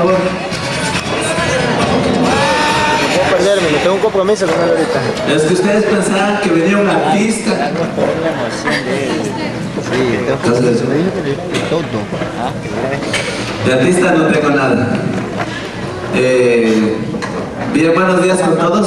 favor. Voy a perderme, me tengo un compromiso con él ahorita. Es que ustedes pensaban que venía un artista. Sí, Entonces, todo. de artista no tengo nada. Bien, buenos días con todos.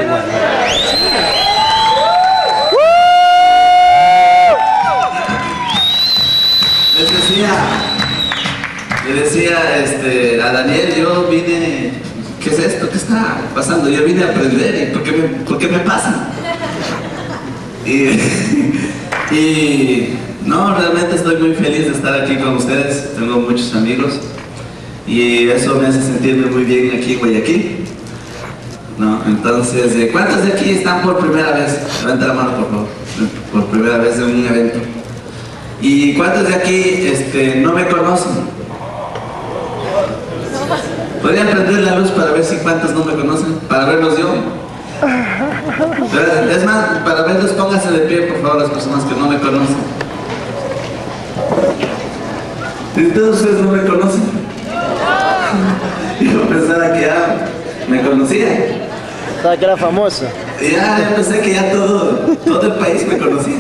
Le decía a Daniel, yo vine, ¿qué es esto? ¿Qué está pasando? Yo vine a aprender, ¿y por qué me pasa? Y no, realmente estoy muy feliz de estar aquí con ustedes, tengo muchos amigos y eso me hace sentirme muy bien aquí en Guayaquil. ¿No? Entonces, ¿cuántos de aquí están por primera vez? Levanta la mano, por favor. Por primera vez en un evento. ¿Y cuántos de aquí no me conocen? ¿Podrían prender la luz para ver si cuántos no me conocen? Para verlos yo. Es más, para verlos pónganse de pie, por favor, las personas que no me conocen. ¿Y todos ustedes no me conocen? Yo pensaba que ya me conocía. Pensaba que era famoso. Ya, yo pensé que ya todo el país me conocía.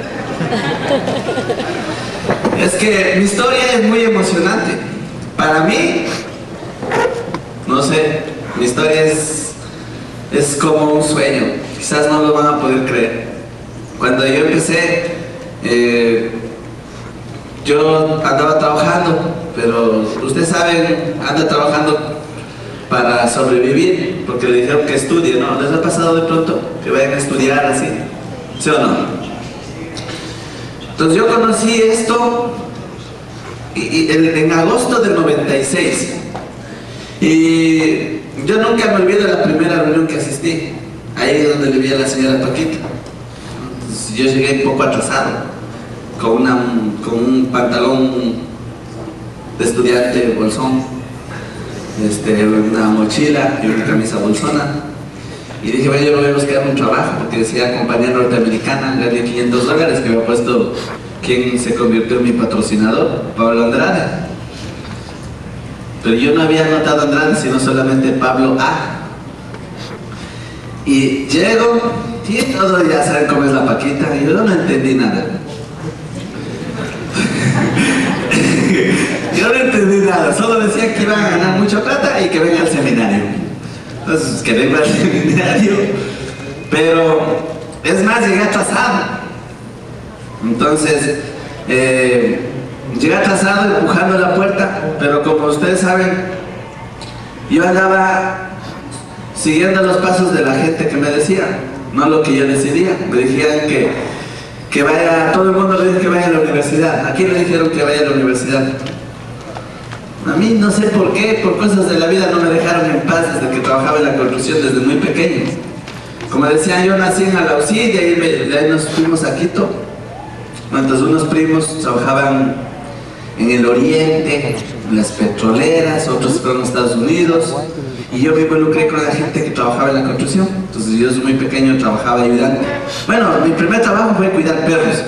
Es que mi historia es muy emocionante. Para mí, no sé, mi historia es como un sueño. Quizás no lo van a poder creer. Cuando yo empecé, yo andaba trabajando, pero ustedes saben, anda trabajando para sobrevivir, porque le dijeron que estudie, ¿no? ¿Les ha pasado de pronto que vayan a estudiar así? ¿Sí o no? Entonces yo conocí esto en agosto del 96 y yo nunca me olvido de la primera reunión que asistí, ahí donde le vi a la señora Paquita. Entonces, yo llegué un poco atrasado, con un pantalón de estudiante bolsón, una mochila y una camisa bolsona. Y dije, bueno, yo me voy a buscar un trabajo, porque decía compañía norteamericana, gané $500 que me ha puesto quien se convirtió en mi patrocinador, Pablo Andrade. Pero yo no había anotado Andrade, sino solamente Pablo A. Y llego, y todos ya saben cómo es la Paquita, y yo no entendí nada. Yo no entendí nada, solo decía que iban a ganar mucha plata y que venga al seminario. Entonces, que venga al seminario. Pero, es más, llegué atrasado. Entonces, llegué atrasado empujando la puerta, pero como ustedes saben, yo andaba siguiendo los pasos de la gente que me decía, no lo que yo decidía. Me dijeron que vaya, todo el mundo le dijo que vaya a la universidad. ¿A quién le dijeron que vaya a la universidad? A mí no sé por qué, por cosas de la vida no me dejaron en paz desde que trabajaba en la construcción, desde muy pequeño. Como decía, yo nací en Alausí y de ahí nos fuimos a Quito. Entonces unos primos trabajaban en el oriente, en las petroleras, otros fueron a Estados Unidos. Y yo me involucré con la gente que trabajaba en la construcción. Entonces yo desde muy pequeño trabajaba ayudando. Bueno, mi primer trabajo fue cuidar perros.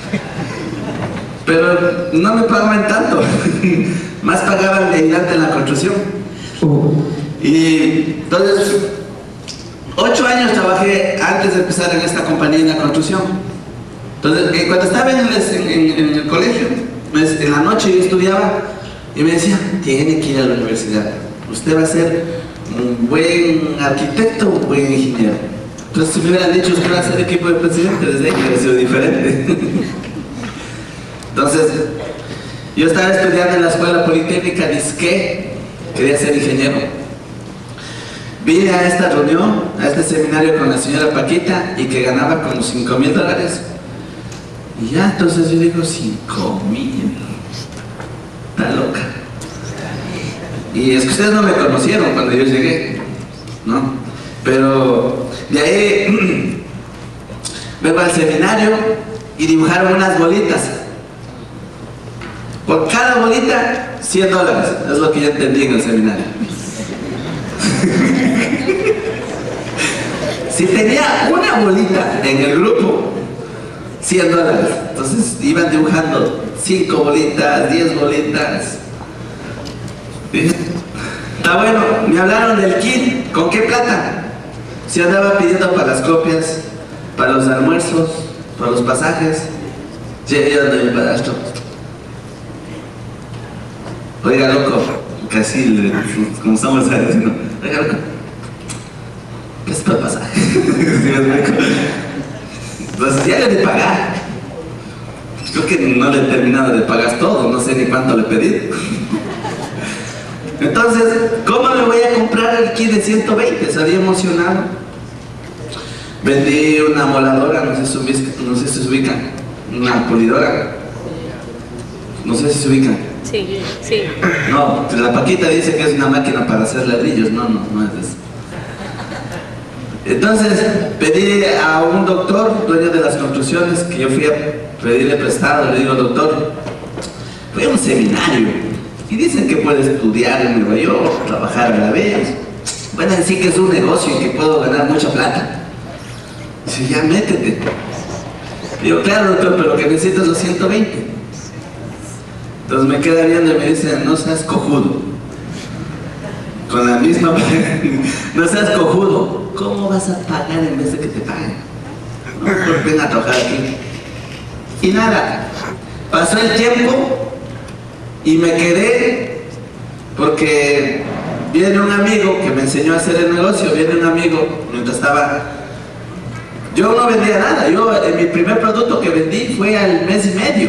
Pero no me pagaban tanto. Más pagaban de ayudante en la construcción. Y entonces, 8 años trabajé antes de empezar en esta compañía en la construcción. Entonces, cuando estaba en el colegio, en la noche yo estudiaba y me decían, tiene que ir a la universidad. Usted va a ser un buen arquitecto, un buen ingeniero. Entonces, si me hubieran dicho, usted va a ser equipo de presidente, desde ahí hubiera sido diferente. Entonces, yo estaba estudiando en la escuela politécnica, dizque quería ser ingeniero. Vine a esta reunión, a este seminario con la señora Paquita y que ganaba como $5,000. Y ya, entonces yo digo, 5,000. Está loca. Y es que ustedes no me conocieron cuando yo llegué, ¿no? Pero de ahí vengo al seminario y dibujaron unas bolitas. Por cada bolita, $100, es lo que yo entendí en el seminario. Si tenía una bolita en el grupo, $100. Entonces iban dibujando 5 bolitas, 10 bolitas. Está bueno, me hablaron del kit. ¿Con qué plata? Se andaba pidiendo para las copias, para los almuerzos, para los pasajes. Llegué donde mi padrastro. Oiga, loco, casi como estamos diciendo, oiga, loco, ¿qué es para el pasaje? Entonces ya le de pagar. Creo que no le he terminado de pagar todo, no sé ni cuánto le pedí. Entonces, ¿cómo me voy a comprar el kit de 120? Salí emocionado. Vendí una moladora, no sé si se ubican. Una pulidora. No sé si se ubican. Sí, sí. No, la Paquita dice que es una máquina para hacer ladrillos. No es eso. Entonces, pedí a un doctor, dueño de las construcciones, que yo fui a pedirle prestado. Le digo, doctor, fui a un seminario y dicen que puedo estudiar en Nueva York, trabajar a la vez. Van a decir que es un negocio y que puedo ganar mucha plata. Dice, ya métete. Digo, claro, doctor, pero lo que necesito es los 120. Entonces me queda viendo y me dice, no seas cojudo. Con la misma, no seas cojudo. ¿Cómo vas a pagar en vez de que te paguen? No, pues ven a trabajar aquí. Y nada, pasó el tiempo y me quedé porque viene un amigo que me enseñó a hacer el negocio. Viene un amigo, mientras estaba... Yo no vendía nada. Mi primer producto que vendí fue al mes y medio.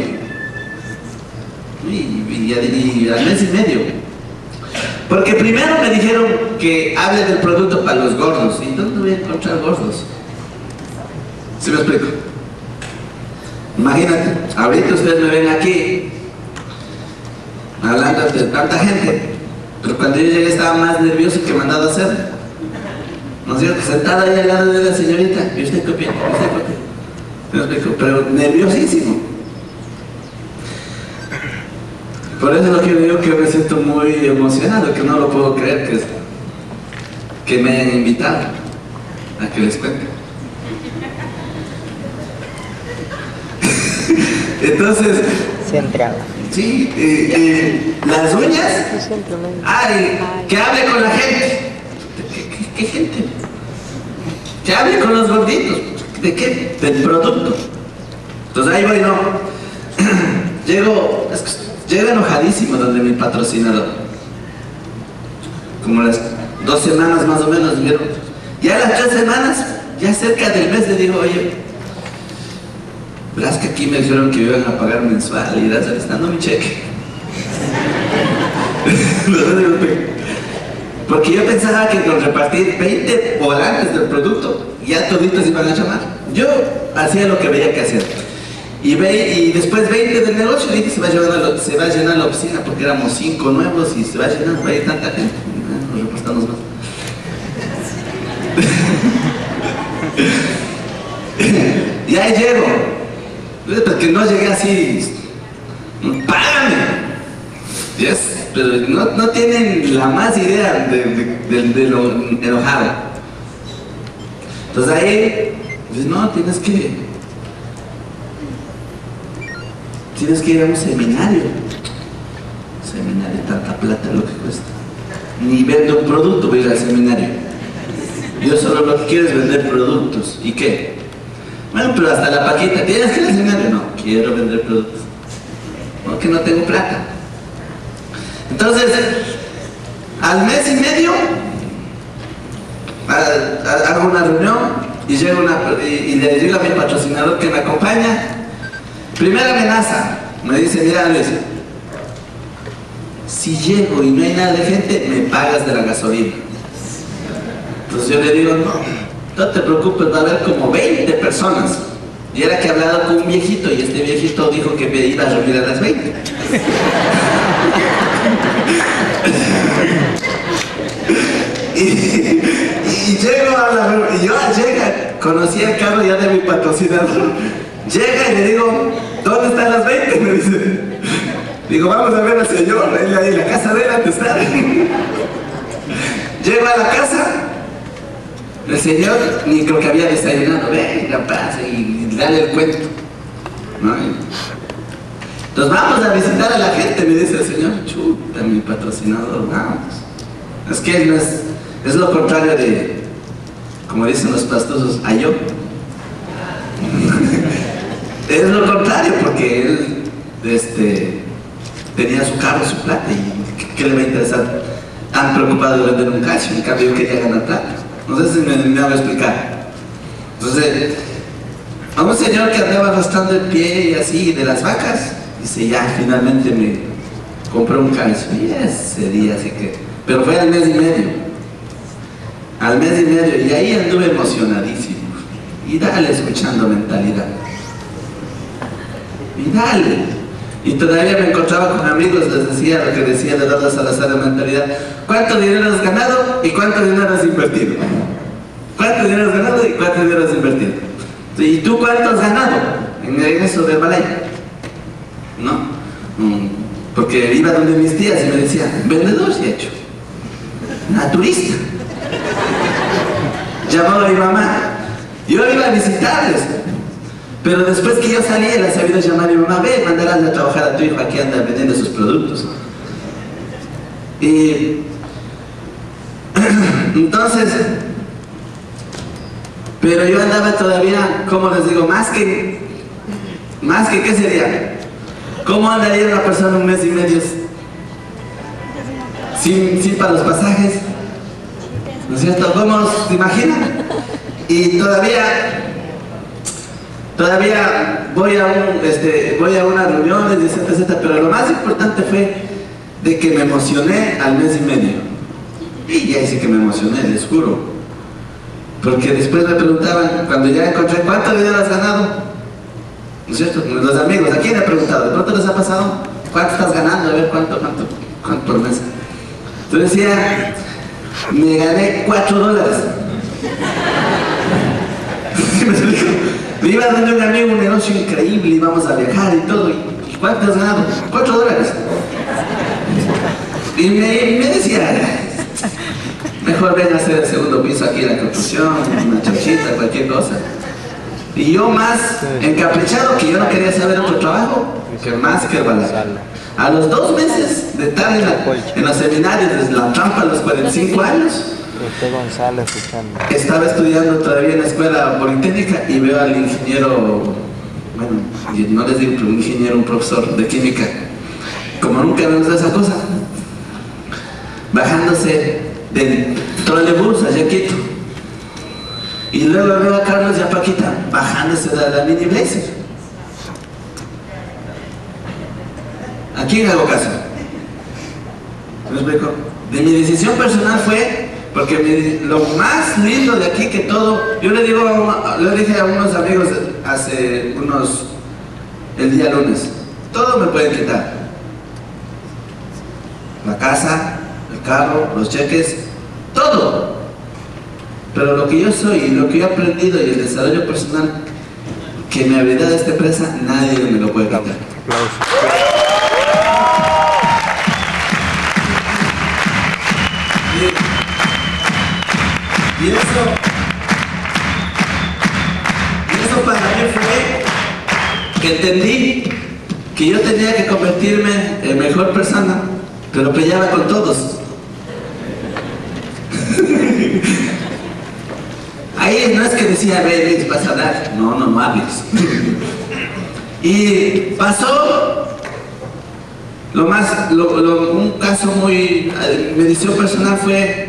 Y al mes y medio. Porque primero me dijeron que hable del producto para los gordos. ¿Y dónde voy a encontrar gordos? ¿Sí me explico? Imagínate, ahorita ustedes me ven aquí hablando de tanta gente, pero cuando yo llegué estaba más nervioso que mandado a hacer. ¿No es cierto? Sentada ahí al lado de la señorita. ¿Y usted qué opina? ¿Usted qué opina? ¿Sí me explico? Pero nerviosísimo. Por eso es lo que yo digo, que me siento muy emocionado, que no lo puedo creer que me hayan invitado a que les cuente. Entonces, sí, las uñas, ay, que hable con la gente. ¿Qué gente? Que hable con los gorditos. ¿De qué? Del producto. Entonces ahí voy, no. Llego enojadísimo donde mi patrocinador. Como las 2 semanas más o menos vieron. Ya las 3 semanas, ya cerca del mes, le digo, oye, verás que aquí me dijeron que me iban a pagar mensual y irás alistando mi cheque. Porque yo pensaba que con repartir 20 volantes del producto, ya toditos iban a llamar. Yo hacía lo que veía que hacer. Y después 20 del negocio, y dije, se va a llenar la oficina, porque éramos 5 nuevos y se va a llenar, va a ir tanta gente. Nos reportamos más. Y ahí llego. Porque no llegué así, ¡págame! Yes, pero no tienen la más idea de lo enojado. Entonces ahí, dices, no, tienes que ir a un seminario. Seminario, tanta plata lo que cuesta. Ni vendo un producto, voy a ir al seminario. Yo solo lo que quiero es vender productos. ¿Y qué? Bueno, pero hasta la Paquita, ¿tienes que ir al seminario? No, quiero vender productos. No, que no tengo plata. Entonces, al mes y medio, hago una reunión y le digo a mi patrocinador que me acompaña. Primera amenaza, me dice, mira Luis, si llego y no hay nada de gente, me pagas de la gasolina. Entonces yo le digo, no te preocupes, va a haber como 20 personas. Y era que he hablado con un viejito y este viejito dijo que me iba a reunir a las 20. y llego a la reunión, y yo conocí el carro ya de mi patrocinador. Llega y le digo, ¿dónde están las 20? Me dice. Digo, vamos a ver al señor, él ahí, la casa de él antes está. Llego a la casa, el señor ni creo que había desayunado. Venga, pase y dale el cuento. ¿No? Entonces vamos a visitar a la gente, me dice el señor. Chuta, mi patrocinador, vamos. Es que él no es lo contrario de, como dicen los pastosos, a yo. Es lo contrario, porque él tenía su carro, su plata, y ¿qué le va a interesar? Tan preocupado de vender un calcio, en cambio yo quería ganar plata. No sé si me hago explicar. Entonces, a un señor que andaba arrastrando el pie y así, de las vacas, dice, ya, finalmente me compré un calcio. Y ese día, así que... Pero fue al mes y medio. Al mes y medio, y ahí anduve emocionadísimo. Y dale, escuchando mentalidad. Y dale. Y todavía me encontraba con amigos, les decía lo que decía Eduardo Salazar de mentalidad. ¿Cuánto dinero has ganado y cuánto dinero has invertido? ¿Cuánto dinero has ganado y cuánto dinero has invertido? ¿Y tú cuánto has ganado en eso del balay? ¿No? Porque iba donde mis tías y me decían, vendedor se ha hecho. Naturista. Llamaba a mi mamá. Yo iba a visitarles. Pero después que yo salí, él ha sabido llamar a mi mamá, ve, mandarás a trabajar a tu hijo, aquí anda vendiendo sus productos. Y entonces, pero yo andaba todavía, como les digo, más que, ¿qué sería? ¿Cómo andaría una persona un mes y medio sin para los pasajes? ¿No es cierto? ¿Cómo se imaginan? Y todavía voy a unas reuniones, etc, pero lo más importante fue de que me emocioné al mes y medio. Y ya sí que me emocioné, les juro. Porque después me preguntaban, cuando ya encontré, ¿cuánto dinero has ganado? ¿No es cierto? Los amigos, ¿a quién he preguntado? ¿De pronto les ha pasado? ¿Cuánto estás ganando? A ver, ¿cuánto por mes? Entonces decía, me gané $4. ¿Sí me explico? Me iba dando un amigo un negocio increíble, íbamos a viajar y todo. ¿Y cuánto has ganado? $4. Y me decía, mejor ven a hacer el segundo piso aquí en la construcción, una chauchita, cualquier cosa. Y yo más encaprichado, que yo no quería saber otro trabajo, que más que el balay. A los 2 meses de estar en los seminarios de la trampa a los 45 años, estaba estudiando todavía en la escuela politécnica y veo al ingeniero, bueno, no les digo, pero un ingeniero, un profesor de química, como nunca me gusta esa cosa, bajándose del trolebús allá Quito. Y luego veo a Carlos y a Paquita bajándose de la mini Blazer. ¿A quién hago caso? ¿Me explico? De mi decisión personal fue, porque lo más lindo de aquí que todo, yo le dije a unos amigos el día lunes, todo me pueden quitar. La casa, el carro, los cheques, todo. Pero lo que yo soy y lo que yo he aprendido y el desarrollo personal que me habilidad de esta empresa, nadie me lo puede quitar. Y eso para mí fue que entendí que yo tenía que convertirme en mejor persona, pero peleaba con todos. Ahí no es que decía, ve, vas a hablar. No hables. Y pasó un caso muy, mi decisión personal fue,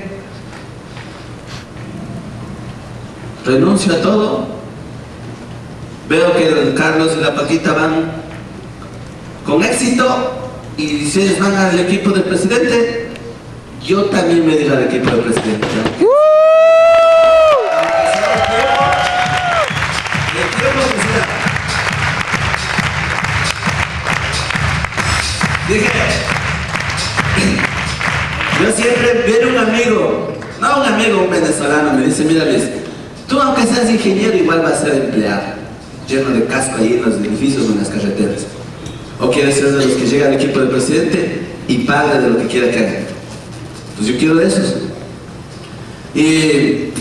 renuncio a todo, veo que el Carlos y la Paquita van con éxito, y si ellos van al equipo del presidente, yo también me diré al equipo del presidente. Dije, yo siempre veo un amigo, un venezolano, me dice, mira Luis, tú aunque seas ingeniero igual vas a ser empleado, lleno de casco ahí en los edificios o en las carreteras. O quieres ser de los que llega al equipo del presidente y paga de lo que quiera que haga. Pues yo quiero de esos. Y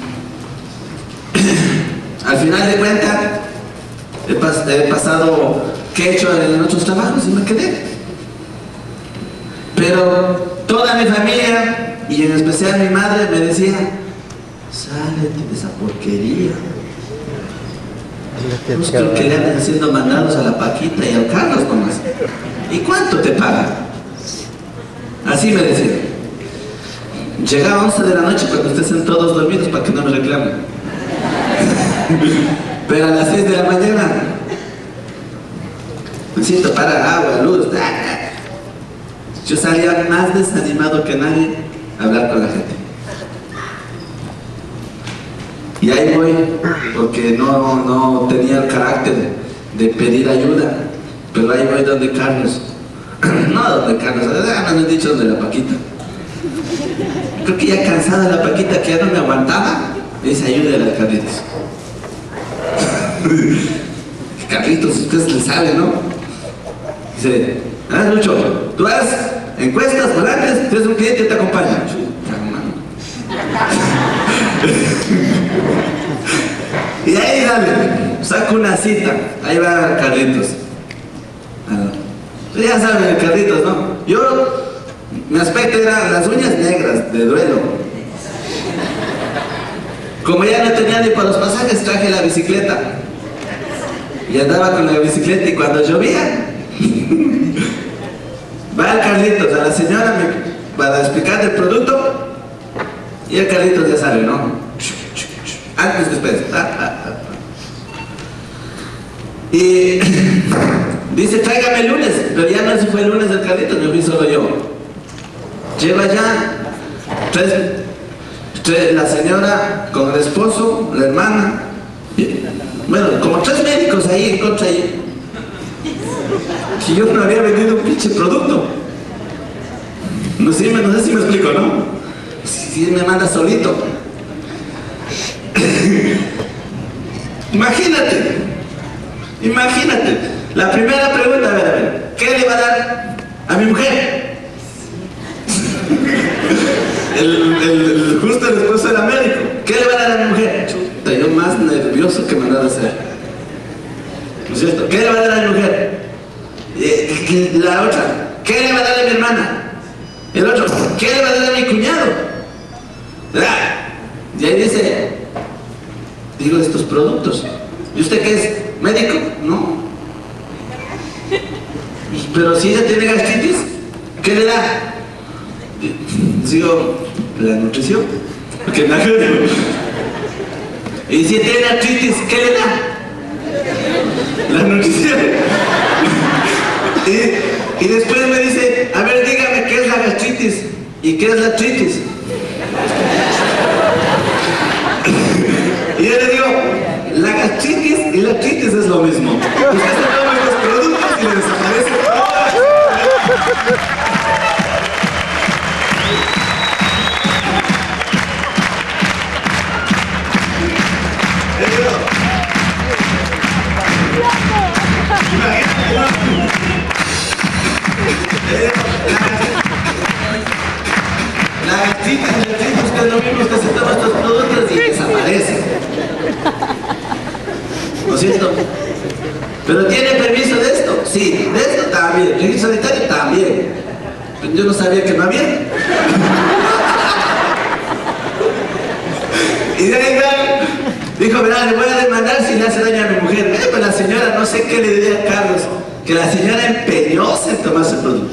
al final de cuentas he pasado que he hecho en otros trabajos y me quedé. Pero toda mi familia Y en especial mi madre me decía, sálete de esa porquería. Pues creo que le andan haciendo mandados a la Paquita y al Carlos nomás. ¿Y cuánto te pagan? Así me decía. Llegaba a 11 de la noche cuando estén todos dormidos para que no me reclamen. Pero a las 6 de la mañana necesito para agua, luz. Yo salía más desanimado que nadie a hablar con la gente. Y ahí voy, porque no tenía el carácter de pedir ayuda. Pero ahí voy donde Carlos. No donde Carlos, me han dicho donde la Paquita. Creo que ya cansada la Paquita, que ya no me aguantaba, me dice, ayúdale al Carlitos. Carlitos, ustedes le saben, ¿no? Dice, Lucho, tú haces encuestas, volantes, tienes un cliente y te acompaña. Y ahí dale, saco una cita, ahí va Carlitos. Ya saben, el Carlitos, ¿no? Mi aspecto era las uñas negras de duelo. Como ya no tenía ni para los pasajes, traje la bicicleta. Y andaba con la bicicleta y cuando llovía, va el Carlitos a la señora para explicar el producto y el Carlitos ya sabe, ¿no? Antes, después. Y dice, tráigame el lunes, pero ya no se fue el lunes el Carlitos, me fui solo yo. Lleva ya la señora con el esposo, la hermana, bueno, como 3 médicos ahí en contra ahí. Si yo no había vendido un pinche producto. No sé si me explico, ¿no? Si me manda solito. Imagínate. La primera pregunta, a ver, ¿qué le va a dar a mi mujer? Justo el esposo era médico. ¿Qué le va a dar a mi mujer? Chuta, yo más nervioso que mandar a hacer. ¿No es cierto? ¿Qué le va a dar a mi mujer? La otra, ¿qué le va a dar a mi hermana? El otro, ¿qué le va a dar a mi cuñado? Y ahí dice, digo, estos productos. ¿Y usted qué es? ¿Médico? No. Pero si ella tiene gastritis, ¿qué le da? Digo, la nutrición. Porque me acuerdo. Y si tiene artritis, ¿qué le da? La nutrición. Y después me dice, a ver, dígame qué es la gastritis y qué es la artritis. Y yo le digo, la gastritis y la artritis es lo mismo. Usted se toma los productos y le desaparece todo. La gastrita, usted lo mismo, usted se toma estos productos y desaparece. ¿No es cierto? ¿Pero tiene permiso de esto? Sí, de esto también. ¿Registro sanitario? También. Pero yo no sabía que no había. Y de ahí dijo, verá, le voy a demandar si le hace daño a mi mujer. Pues la señora, no sé qué le diría a Carlos, que la señora empeñóse en tomarse el producto.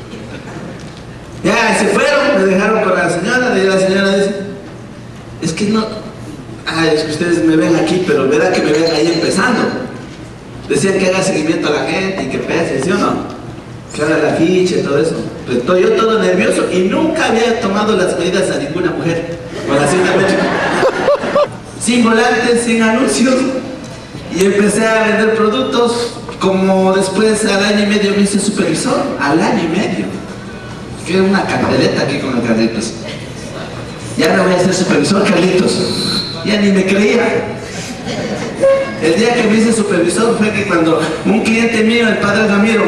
Ya, se fueron, me dejaron con la señora, y la señora dice, es que no, es que ustedes me ven aquí, pero verá que me ven ahí empezando. Decían que haga seguimiento a la gente y que pese, ¿sí o no? Que haga la ficha y todo eso. Pero estoy yo todo nervioso y nunca había tomado las medidas a ninguna mujer con la cita médica. Sin volantes, sin anuncios. Y empecé a vender productos, como después al año y medio me hice supervisor, al año y medio. Que era una carteleta aquí con el Carlitos. Ya no voy a ser supervisor, Carlitos. Ya ni me creía. El día que me hice supervisor fue que cuando un cliente mío, el padre Ramiro,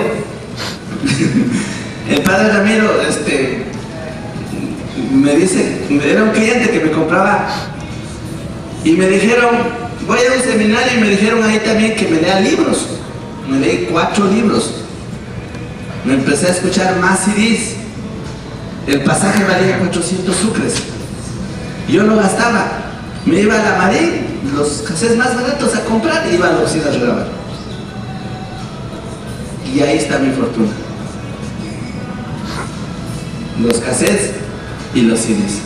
me dice, era un cliente que me compraba y me dijeron, voy a un seminario y me dijeron ahí también que me lea libros. Me leí 4 libros. Me empecé a escuchar más CDs. el pasaje valía 400 sucres. Y yo no gastaba. Me iba a la Marín, los cassettes más baratos a comprar y iba a la oficina a regalar. Y ahí está mi fortuna. Los cassettes y los CDs.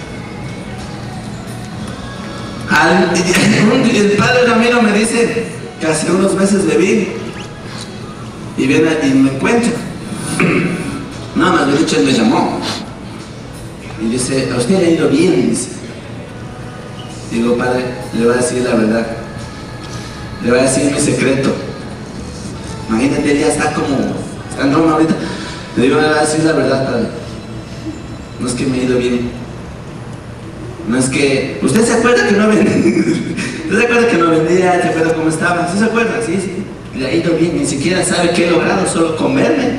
El padre Ramiro me dice que hace unos meses bebí y viene y me encuentra. Nada más me dicho, él me llamó y dice, a usted le ha ido bien, dice. Digo, padre, le voy a decir la verdad, le voy a decir mi secreto. Imagínate, él ya está en Roma ahorita. Le digo, le voy a decir la verdad, padre. No es que me ha ido bien. No es que... ¿Usted se acuerda que no vendía? ¿Usted se acuerda que no vendía? ¿Se acuerda cómo estaba? ¿Sí se acuerda? Sí, sí. Le ha ido bien, ni siquiera sabe qué he logrado, solo comerme.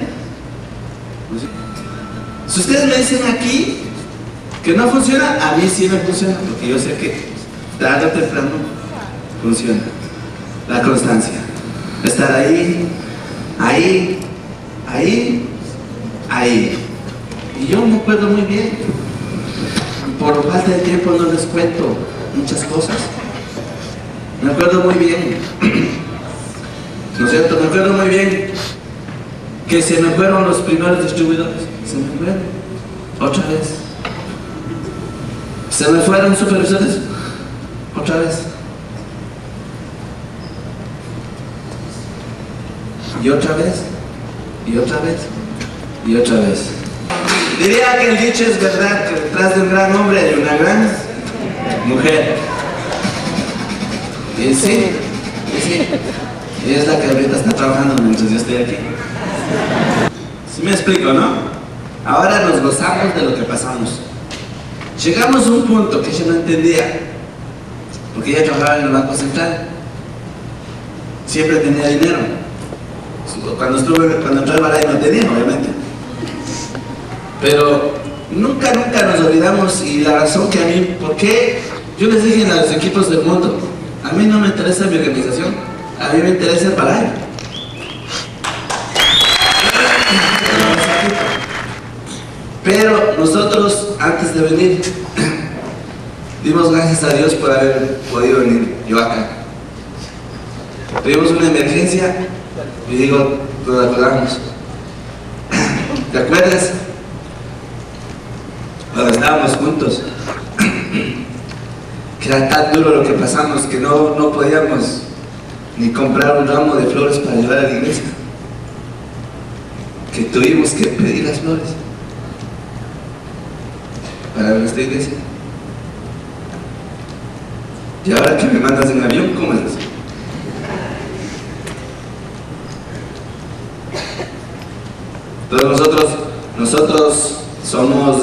Si ustedes me dicen aquí que no funciona, a mí sí me funciona, porque yo sé que tarde o temprano funciona. La constancia. Estar ahí, ahí, ahí, ahí. Y yo me acuerdo muy bien. Por falta de tiempo no les cuento muchas cosas. Me acuerdo muy bien, ¿no es cierto? Me acuerdo muy bien que se me fueron los primeros distribuidores. Se me fueron. Otra vez. Se me fueron supervisores. Otra vez. Y otra vez. Y otra vez. Y otra vez. Diría que el dicho es verdad, que detrás de un gran hombre hay una gran mujer. Y sí, ella es la que ahorita está trabajando mientras yo estoy aquí. ¿Sí me explico, no? Ahora nos gozamos de lo que pasamos. Llegamos a un punto que yo no entendía, porque ella trabajaba en el Banco Central. Siempre tenía dinero. Cuando entré al Balay no tenía, obviamente. Pero nunca nos olvidamos, y la razón que a mí, ¿por qué? Yo les dije a los equipos del mundo, a mí no me interesa mi organización, a mí me interesa el Balay. Pero nosotros, antes de venir, dimos gracias a Dios por haber podido venir yo acá. Tuvimos una emergencia, y digo, nos acordamos. ¿Te acuerdas? Cuando estábamos juntos, que era tan duro lo que pasamos que no podíamos ni comprar un ramo de flores para llevar a la iglesia, que tuvimos que pedir las flores para nuestra iglesia. Y ahora que me mandas en avión, ¿cómo es eso? Entonces nosotros somos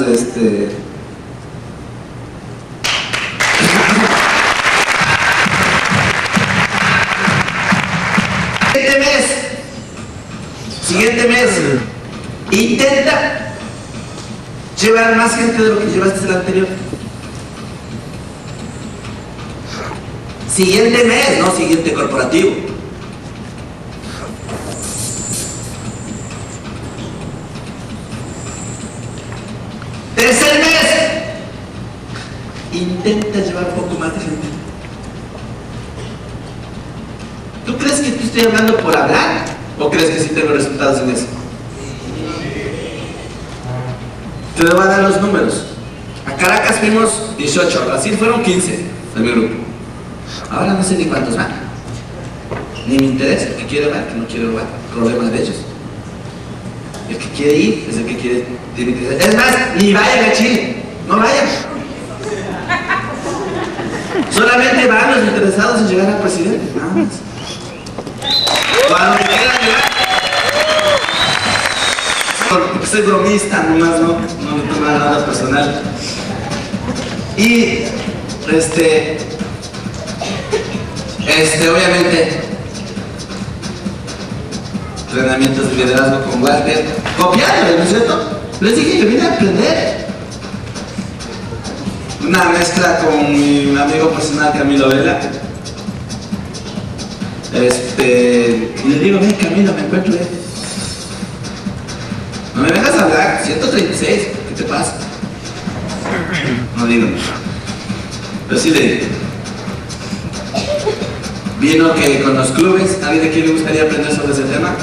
siguiente mes intenta llevar más gente de lo que llevaste el anterior. Siguiente mes, no siguiente corporativo. Tercer mes, intenta llevar un poco más de gente. ¿Tú crees que te estoy hablando por hablar? ¿O crees que sí tengo resultados en eso? Te voy a dar los números. A Caracas fuimos 18, a Brasil fueron 15 de mi grupo. Ahora no sé ni cuántos van. Ni me interesa, el que quiere va, el que no quiere va. Problema de ellos. El que quiere ir es el que tiene que ir. Es más, ni vayan a Chile, no vayan. Solamente van los interesados en llegar al presidente, nada más. Cuando quieran llegar. Porque soy bromista, nomás no me tomo nada personal. Y obviamente entrenamientos de liderazgo con Walter, copiándole, ¿no es cierto? Les dije que vine a aprender. Una mezcla con mi amigo personal Camilo Vela. Y le digo, ven Camilo, me encuentro él. No me vengas a hablar, 136, ¿qué te pasa? No digo. Pero sí le digo. Vino que con los clubes, ¿alguien de aquí le gustaría aprender sobre ese tema?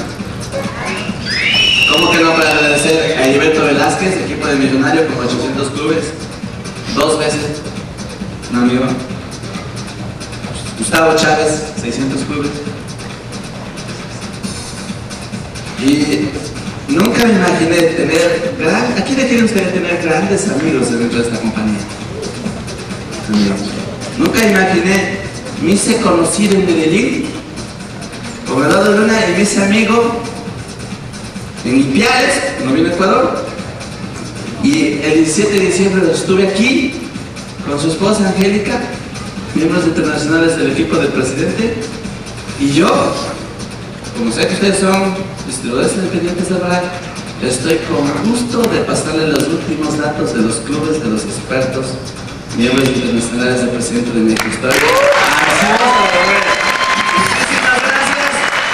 ¿Cómo que no para agradecer a Heriberto Velázquez, equipo de Millonario con 800 clubes? 2 veces. Un amigo. Gustavo Chávez, 600 clubes. Y nunca me imaginé tener ¿a quién le quiere usted tener grandes amigos dentro de esta compañía? Nunca imaginé, me hice conocido en Medellín con Eduardo Luna y me hice amigo en Ipiales, cuando vine a Ecuador, y el 17 de diciembre estuve aquí con su esposa Angélica, miembros internacionales del equipo del presidente, y yo, como sé que ustedes son distribuidores independientes de verdad, estoy con gusto de pasarles los últimos datos de los clubes, de los expertos, miembros internacionales del presidente de México. Muchísimas gracias.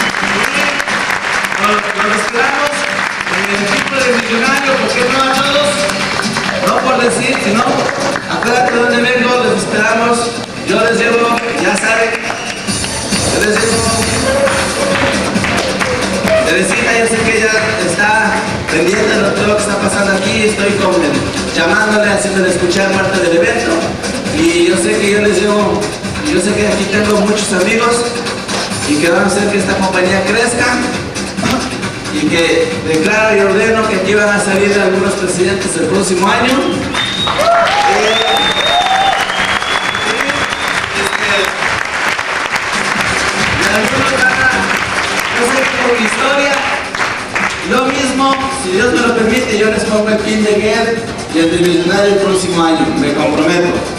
Nos esperamos en el equipo de Millonario, porque no a todos, no por decir, sino acuérdate de dónde vengo, les esperamos. Yo les llevo, ya saben, yo les llevo Teresita, yo sé que ella está pendiente de todo lo que está pasando aquí, estoy con él, llamándole, haciéndole escuchar parte del evento, y yo sé que yo les llevo, yo sé que aquí tengo muchos amigos y que van a hacer que esta compañía crezca, y que declaro y ordeno que aquí van a salir algunos presidentes el próximo año. Historia, lo mismo, si Dios me lo permite, yo les pongo el pin de Guerra y el de Millonario el próximo año, me comprometo.